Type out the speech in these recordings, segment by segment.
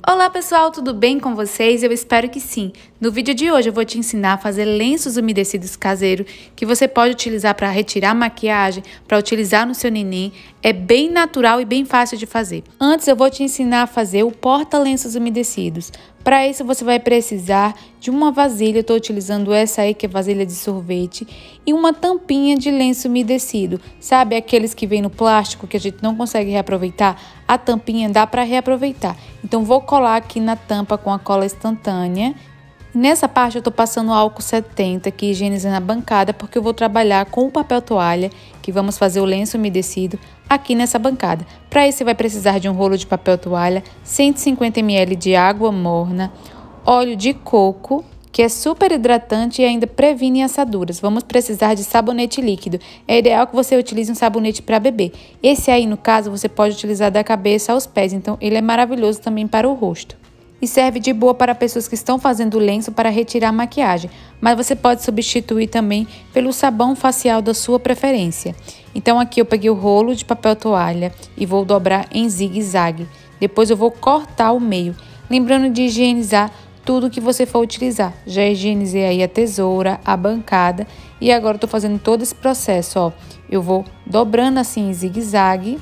Olá pessoal, tudo bem com vocês? Eu espero que sim. No vídeo de hoje eu vou te ensinar a fazer lenços umedecidos caseiros que você pode utilizar para retirar maquiagem, para utilizar no seu neném. É bem natural e bem fácil de fazer. Antes eu vou te ensinar a fazer o porta-lenços umedecidos. Para isso você vai precisar de uma vasilha, eu estou utilizando essa aí que é vasilha de sorvete, e uma tampinha de lenço umedecido. Sabe aqueles que vem no plástico que a gente não consegue reaproveitar? A tampinha dá para reaproveitar. Então vou colar aqui na tampa com a cola instantânea. Nessa parte eu estou passando álcool 70 aqui, higienizando a bancada, porque eu vou trabalhar com o papel toalha, que vamos fazer o lenço umedecido aqui nessa bancada. Para isso você vai precisar de um rolo de papel toalha, 150 ml de água morna, óleo de coco, que é super hidratante e ainda previne assaduras. Vamos precisar de sabonete líquido. É ideal que você utilize um sabonete para bebê. Esse aí, no caso, você pode utilizar da cabeça aos pés, então ele é maravilhoso também para o rosto. E serve de boa para pessoas que estão fazendo lenço para retirar a maquiagem, mas você pode substituir também pelo sabão facial da sua preferência. Então aqui eu peguei o rolo de papel toalha e vou dobrar em zigue-zague. Depois eu vou cortar o meio, lembrando de higienizar tudo que você for utilizar. Já higienizei aí a tesoura, a bancada e agora eu tô fazendo todo esse processo, ó. Eu vou dobrando assim em zigue-zague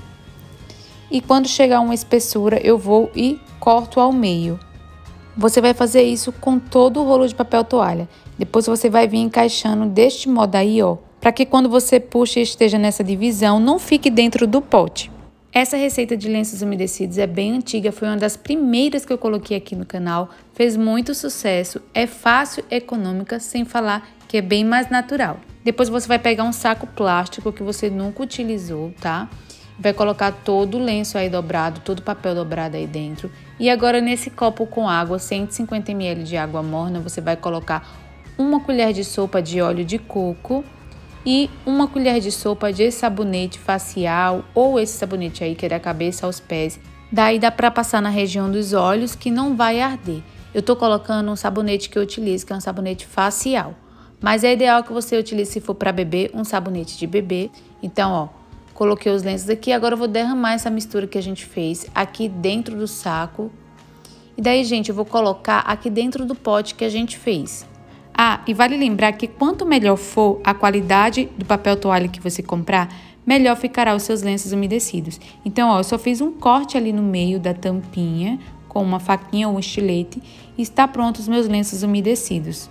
e quando chegar uma espessura eu vou e corto ao meio. Você vai fazer isso com todo o rolo de papel toalha. Depois você vai vir encaixando deste modo aí, ó, para que quando você puxa e esteja nessa divisão, não fique dentro do pote. Essa receita de lenços umedecidos é bem antiga, foi uma das primeiras que eu coloquei aqui no canal, fez muito sucesso, é fácil, econômica, sem falar que é bem mais natural. Depois você vai pegar um saco plástico que você nunca utilizou, tá? Vai colocar todo o lenço aí dobrado, todo o papel dobrado aí dentro. E agora nesse copo com água, 150 ml de água morna, você vai colocar uma colher de sopa de óleo de coco e uma colher de sopa de sabonete facial ou esse sabonete aí que é da cabeça aos pés. Daí dá para passar na região dos olhos que não vai arder. Eu tô colocando um sabonete que eu utilizo, que é um sabonete facial. Mas é ideal que você utilize, se for para bebê, um sabonete de bebê. Então, ó, coloquei os lenços aqui, agora eu vou derramar essa mistura que a gente fez aqui dentro do saco. E daí, gente, eu vou colocar aqui dentro do pote que a gente fez. Ah, e vale lembrar que quanto melhor for a qualidade do papel toalha que você comprar, melhor ficará os seus lenços umedecidos. Então, ó, eu só fiz um corte ali no meio da tampinha com uma faquinha ou um estilete e está pronto os meus lenços umedecidos.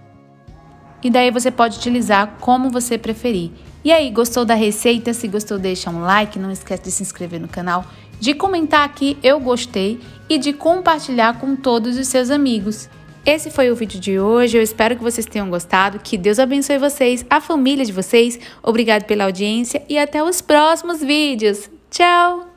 E daí você pode utilizar como você preferir. E aí, gostou da receita? Se gostou, deixa um like, não esquece de se inscrever no canal, de comentar aqui eu gostei e de compartilhar com todos os seus amigos. Esse foi o vídeo de hoje, eu espero que vocês tenham gostado, que Deus abençoe vocês, a família de vocês, obrigado pela audiência e até os próximos vídeos. Tchau!